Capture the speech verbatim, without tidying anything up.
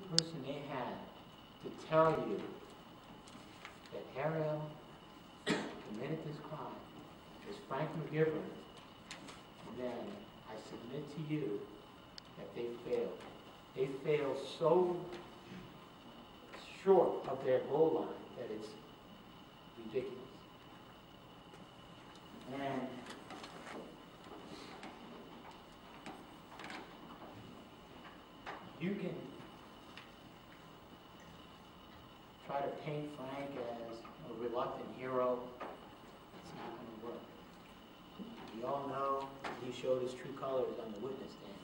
person they had to tell you that Ariel committed this crime was Frank McGivern, then I submit to you that they failed. They failed so short of their goal line that it's ridiculous. And you can try to paint Frank as a reluctant hero. It's not going to work. We all know he showed his true colors on the witness stand.